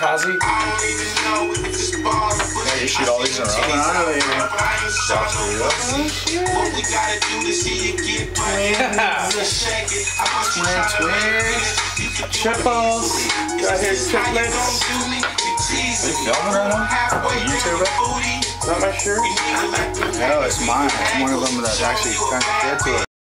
Kazi? Yeah, you shoot all these in a row. Triples. Got here triplets. Are you filming right now? YouTube it? Is that my shirt? No, it's mine. It's one of them that's actually kind of good to it.